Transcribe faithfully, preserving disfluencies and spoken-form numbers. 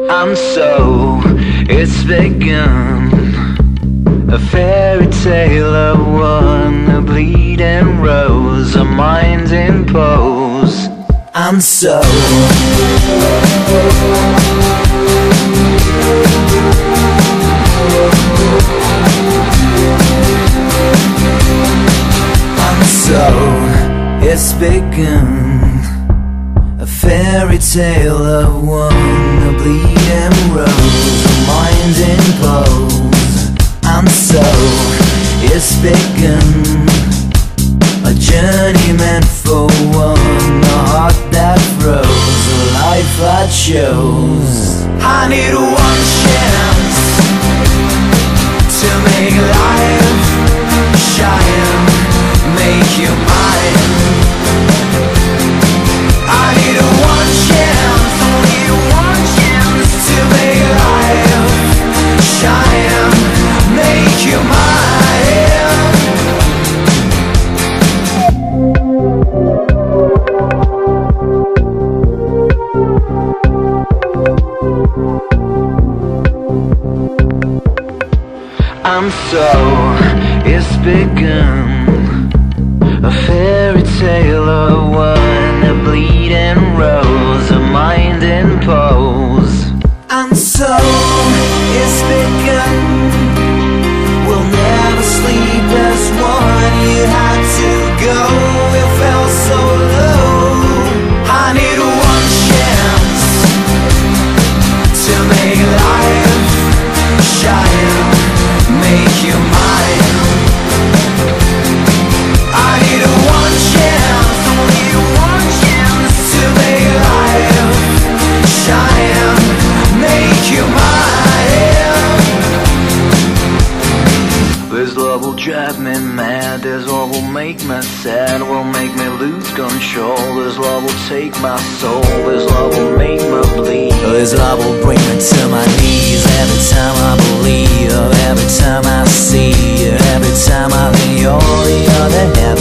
And so it's begun, a fairy tale of one, a bleeding rose, a mind in pose. And so And so it's begun, a fairy tale of one, a bleeding rose, a mind in pose. And so it's begun, a journey meant for one, a heart that froze, a life I chose. I need one chance to make life shine, make you mine. I need one chance, only one chance to make life shine, make you mine. And so it's begun, a fairy tale of one, a bleeding rose, a mind in pose. And so it's begun, we'll never sleep as one. You had to go, it felt so low. I need one chance to make life shine, make you mine. I need one chance, only one chance to make life shine, make you mine. This love will drive me mad, this love will make me sad, will make me lose control. This love will take my soul, this love will make me bleed. This love will bring me to my knees every time I believe, every time I see, every time I think you're the other half